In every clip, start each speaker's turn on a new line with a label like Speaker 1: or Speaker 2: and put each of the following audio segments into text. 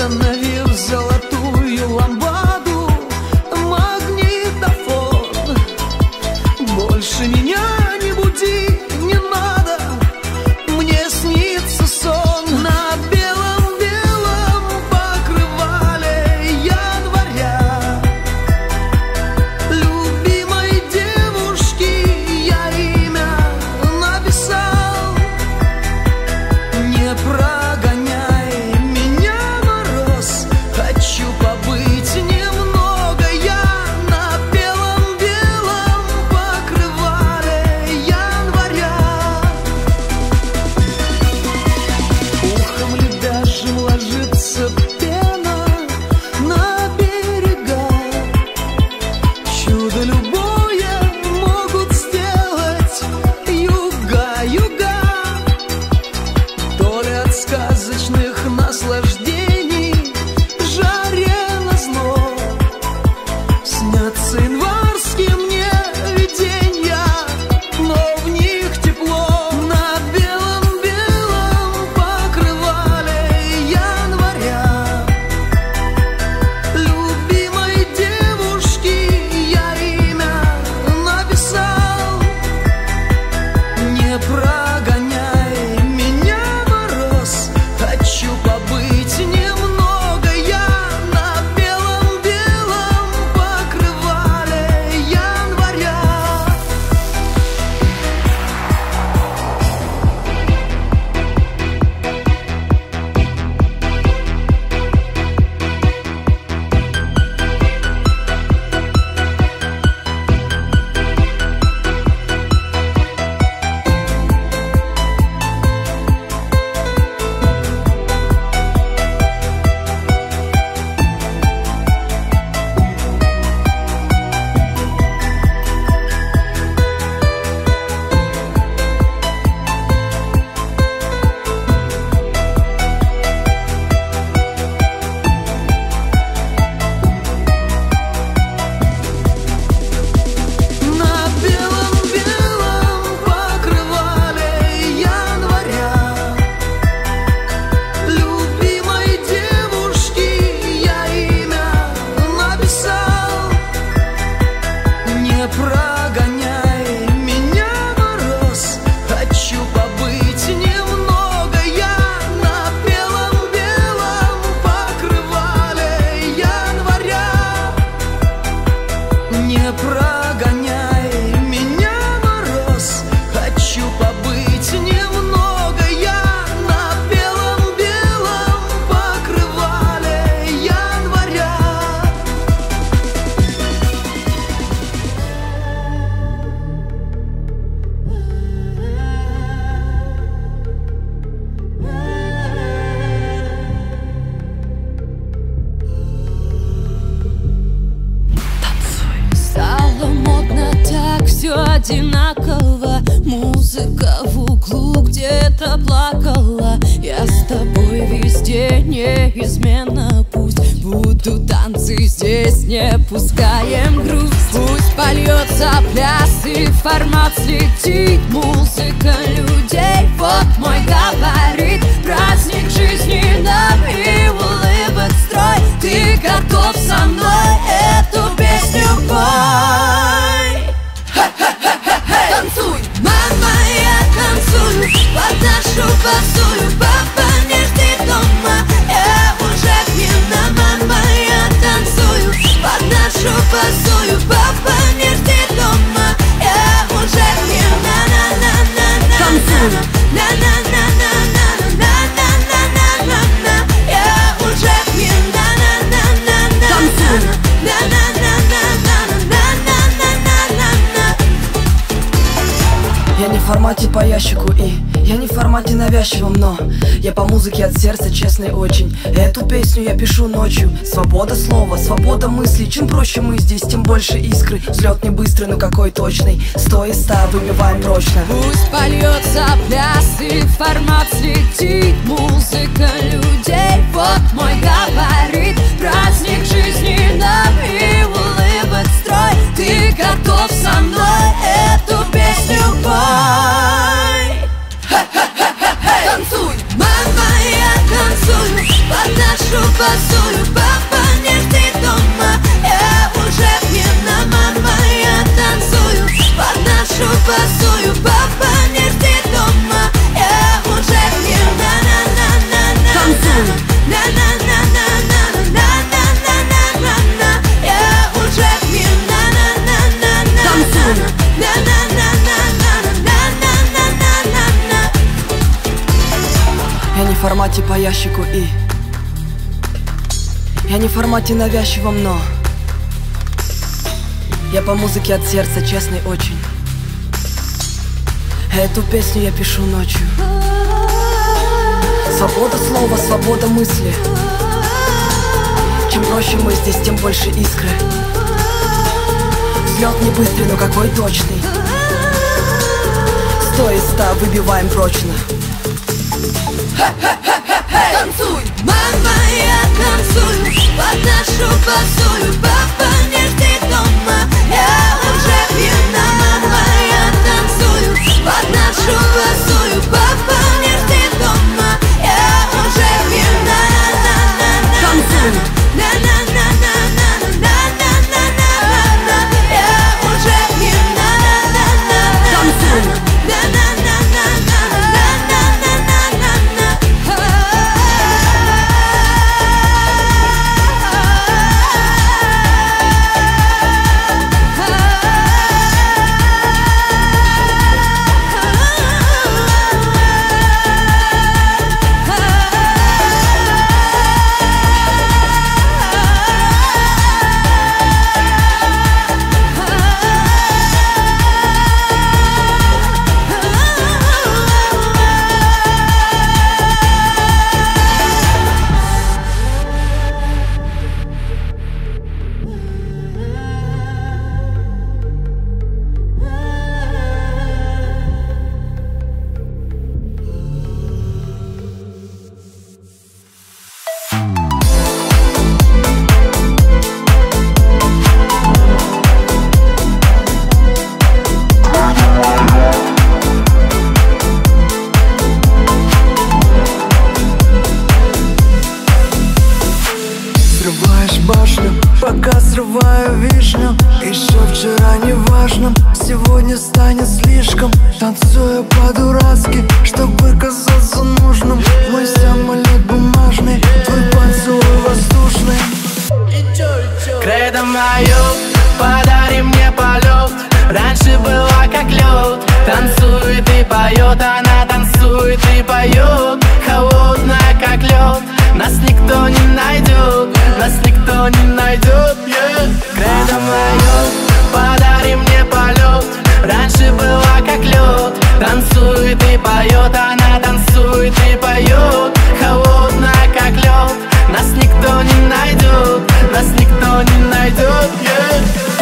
Speaker 1: установив золотую ламбаду, магнитофон. Больше меня не буди, не надо, мне снится сон на белом-белом покрывале января. Любимой девушки я имя написал. Не прогоняй меня, мороз, хочу побыть немного я на белом-белом покрывале января. Ухом лебяжьим ложится пена на берега. Чудо любое могут сделать юга, юга. То ли от сказочных наслаждений жаре назло снятся январские мне виденья, но в них тепло на белом-белом покрывале января. Любимой девушки я имя написал. Не прогоняй меня, мороз, хочу побыть немного я на белом-белом покрывале января. На белом-белом покрывале января. Любимой девушки я имя написал. Не прогоняй меня, мороз, хочу побыть немного я на белом-белом покрывале января. Не прогоняй меня, мороз, хочу побыть немного я на белом-белом покрывале января.
Speaker 2: Стало модно так, все одинаково. Музыка в углу где-то плакала. Я с тобой везде неизменно. Пусть будут танцы здесь, не пускаем грусть. Пусть польется пляс и формат слетит. Музыка людей, вот мой габарит. Праздник жизни нам и улыбок строй. Ты готов со мной эту песню пой? Танцуй, мама, я танцую под нашу басую. Папа не ждет дома, я уже пьяна. Мама, я танцую под нашу басую. Папа не ждет дома, я уже пьяна. На-на-на-на-на-на. На-на-на-на-на-на-на-на-на-на. Я уже пьяна. На-на-на-на-на-на. На-на-на-на-на-на-на-на-на-на.
Speaker 3: Я не в формате по ящику и я не в формате навязчивом, но я по музыке от сердца, честный очень. Эту песню я пишу ночью. Свобода слова, свобода мыслей. Чем проще мы здесь, тем больше искры. Взлет не быстрый, но какой точный. 100 из 100 выбиваем прочно.
Speaker 2: Пусть польется пляс и формат слетит. Музыка людей, вот мой габарит. Праздник жизни нам и улыбок строй. Ты готов со мной эту песню пой? Танцуй, мама, я танцую под подношу посую. Папа, нет, ты дома, я уже пьяна, мама, я танцую. Подношу посую. Папа, нет, ты дома, я уже пьяна, на-на-на-на-на.
Speaker 3: Танцую.
Speaker 2: На-на-на-на-на-на-на-на-на-на. Я уже пьяна, на-на-на-на-на.
Speaker 3: Танцую. Я не в формате по ящику и я не в формате навязчивом, но я по музыке от сердца, честный очень. Эту песню я пишу ночью. Свобода слова, свобода мысли. Чем проще мы здесь, тем больше искры. Взлет не быстрый, но какой точный. 100 из 100 выбиваем прочно.
Speaker 2: Танцуй, мама, я танцую, подношу посую. Папа, нет, ты дома, я уже пьяна, мама, я танцую, подношу посую. Папа, нет, ты дома, я уже пьяна, на-на-на-на-на.
Speaker 3: Танцуй.
Speaker 2: На-на-на-на-на-на-на-на-на-на. Я уже пьяна, на-на-на-на-на.
Speaker 3: Танцуй.
Speaker 1: Пока срываю вишню. Еще вчера неважным, сегодня станет слишком. Танцую по-дурацки, чтобы казаться нужным. Мой самолет бумажный, твой поцелуй воздушный.
Speaker 4: Кредо мое, подари мне полет. Раньше была как лед. Танцует и поет, она танцует и поет. Холодная как лед. Нас никто не найдет, нас никто не найдет, yeah. Кредо мое, подари мне полет. Раньше была как лед. Танцует и поет, она танцует и поет. Холодная как лед. Нас никто не найдет, нас никто не найдет, yeah.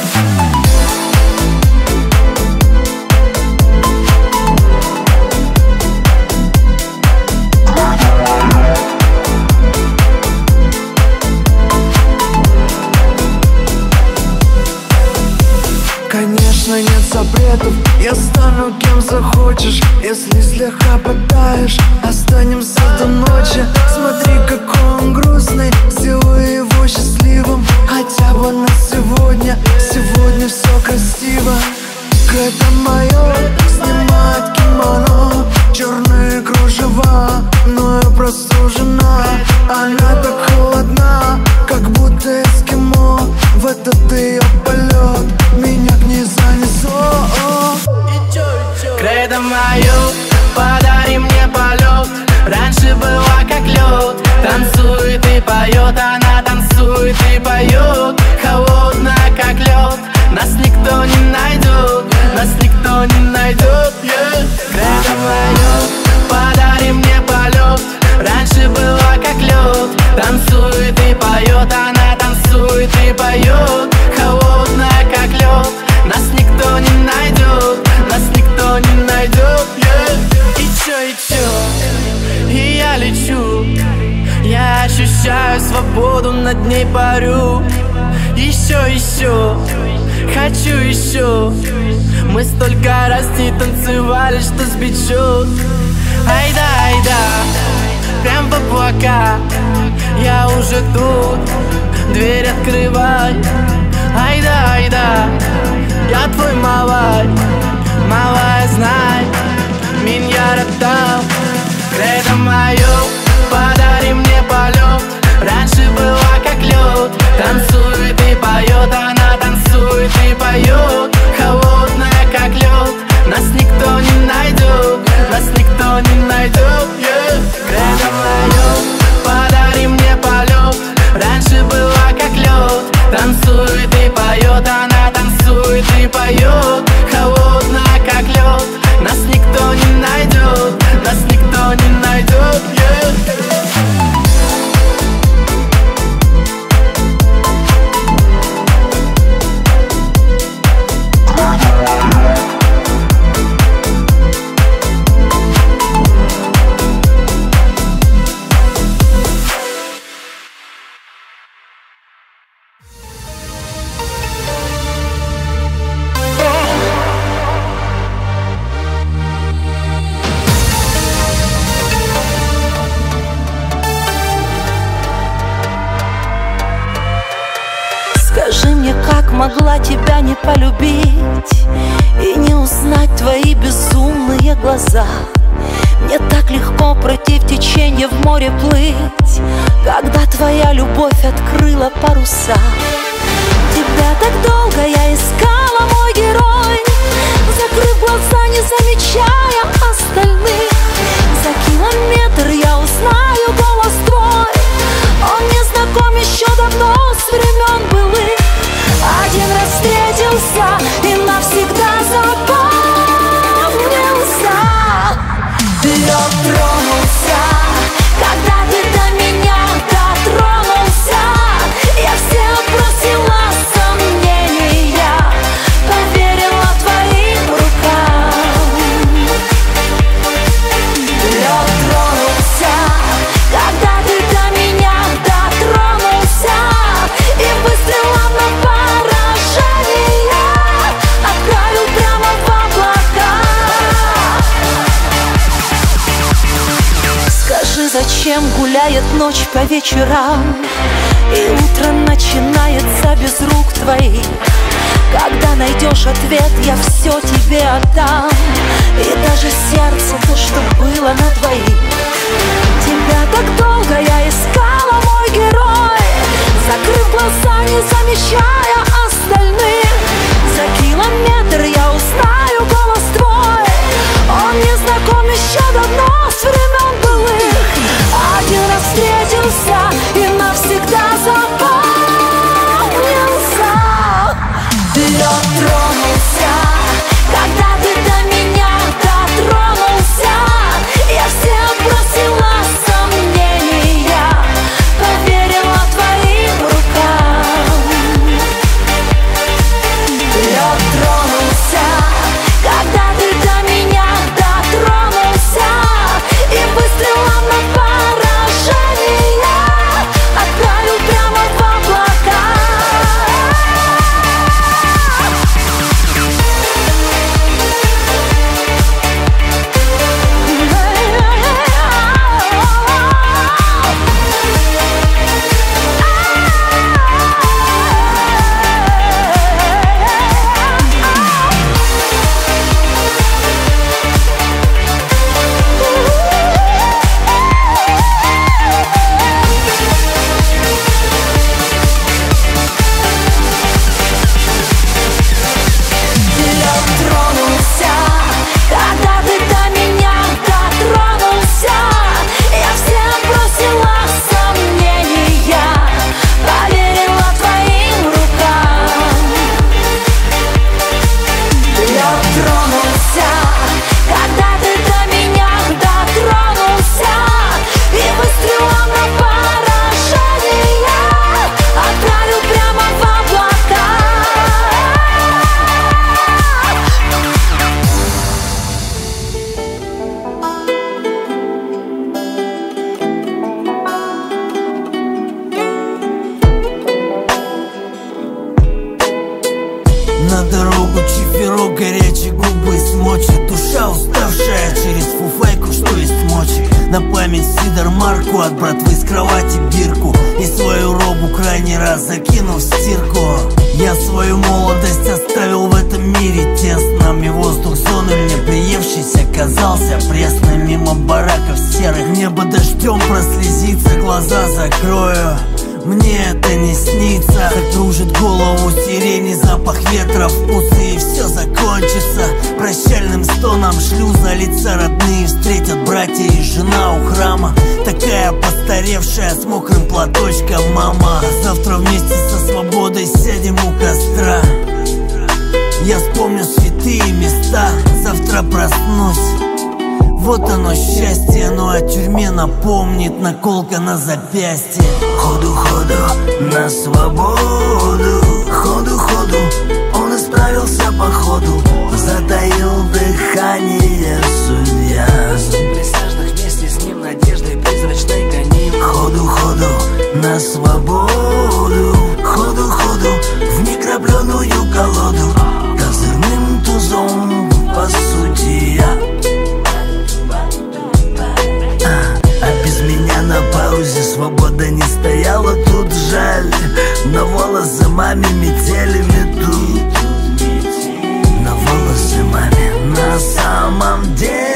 Speaker 1: Конечно, нет запретов, я стану кем захочешь. Если слегка подаешь, останемся до ночи. Смотри, какой он грустный, сделай его счастливым. Хотя бы на сегодня, сегодня все красиво. Кредо мое, снимает кимоно, черные кружева, но я простужена. Она так холодна, как будто эскимо. В этот ее полет меня к ней занесло.
Speaker 4: Кредо мое, подари мне полет. Раньше была как лед. Танцует и поет, она танцует и поет. Холодная как лед. Нас никто не найдет, нас никто не найдет, yeah. Кредо мое, подари мне полет. Раньше была как лед. Танцует и поет, она танцует и поет. Холодная как лед. Нас никто не найдет, нас никто не найдет, yeah. И чё, и я лечу. Я ощущаю свободу, над ней парю. Еще, хочу еще. Мы столько раз не танцевали, что сбечет. Айда, прям в облака. Я открывай. Айда, айда, я твой малай, малая, знай, меня родал. Кредо мое, подари мне полет. Раньше была как лед. Танцует и поет, она танцует и поет. Холодная как лед, нас никто не найдет, нас никто не найдет, yeah. Кредо мое, подари мне полет. Раньше была как лед. Танцует и поет, она танцует и поет. Холодная как лед, нас никто не найдет, нас никто не найдет, yeah.
Speaker 5: Скажи мне, как могла тебя не полюбить и не узнать твои безумные глаза? Мне так легко против течения в море плыть, когда твоя любовь открыла паруса. Тебя так долго я искала, мой герой, закрыв глаза, не замечая остальных. За километр я узнаю голос твой. Он мне знаком еще давно, с времен былых. Один раз встретился и навсегда запомнился. Лед тронулся, когда ты до меня дотронулся. Я все отбросила сомнения, поверила твоим рукам. Лед тронулся, когда ты до меня дотронулся. И выстрелом на поражение отправил прямо в облака. Скажи, зачем гуляет ночь по вечерам, и утро начинается без рук твоих? Когда найдешь ответ, я все тебе отдам, и даже сердце, то, что было на двоих. Тебя так долго я искала, мой герой, закрыв глаза, не замечая остальных. За километр я узнаю голос твой. Он мне знаком еще давно, с времен былых. Один раз встретился и навсегда запомнился. Лед тронулся, когда ты до меня дотронулся. Я все отбросила сомнения, поверила твоим рукам. Лед тронулся, когда ты до меня дотронулся. И выстрелом на поражение отправил прямо в облака.
Speaker 1: На дорогу чиферок, горячие губы смочит. Душа уставшая через фуфайку, что есть мочи. На память сидор марку, от братвы с кровати бирку. И свою робу крайний раз закинув мне это не снится. Как кружит голову сирени, запах ветра в усы, и все закончится прощальным стоном шлюза. Лица родные встретят братья и жена у храма, такая постаревшая с мокрым платочком мама. Завтра вместе со свободой сядем у костра. Я вспомню святые места, завтра проснусь. Вот оно счастье, но о тюрьме напомнит наколка на запястье. Ходу, ходу, на свободу. Ходу, ходу, он исправился по ходу. Затаил дыхание судья.
Speaker 3: Присяжных вместе с ним надеждой призрачной гоним.
Speaker 1: Ходу, ходу, на свободу. Ходу, ходу, в некрапленую колоду. Козырным тузом, по сути, я. А без меня на паузе свобода не стояла тут, жаль. Но волосы маме метели метут. Но волосы маме на самом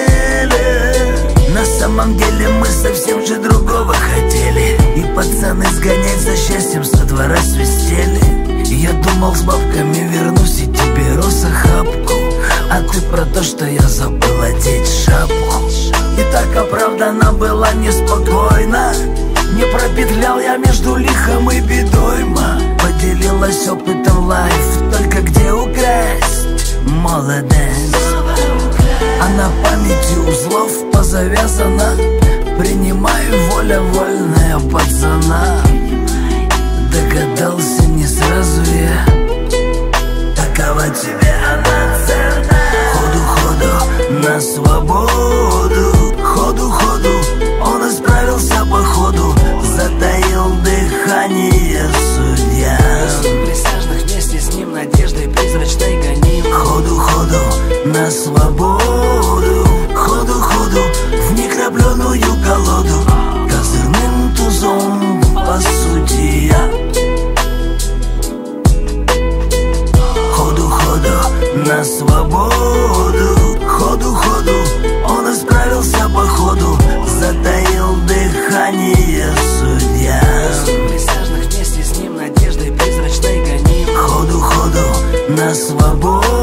Speaker 1: деле мы совсем же другого хотели. И пацаны сгонять за счастьем со двора свистели. И я думал, с бабками вернусь и тебе росохапку. А ты про то, что я забыл одеть шапку. И так оправдана была неспокойно. Не пропетлял я между лихом и бедой, ма. Поделилась опытом лайф, только где украсть молодость. А на памяти узлов позавязана. Принимаю воля вольная пацана. Догадался не сразу я, такова тебе она цена. Ходу, ходу, на свободу. Ходу, ходу, он исправился по ходу. Затаил дыхание судья.
Speaker 3: Присяжных вместе с ним надеждой призрачной гоним.
Speaker 1: Ходу, ходу, на свободу. Ходу, ходу, в некрапленую колоду. Козырным тузом, по сути, я. Ходу, ходу, на свободу. Ходу, ходу, он исправился по ходу. Затаил дыхание судья.
Speaker 3: Присяжных вместе с ним надеждой призрачной гоним.
Speaker 1: Ходу, ходу, на свободу.